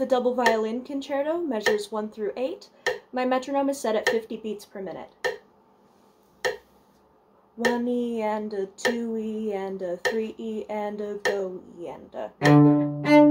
the double violin concerto, measures 1 through 8. My metronome is set at 50 beats per minute. 1E and a 2E and a 3E and a go E and a...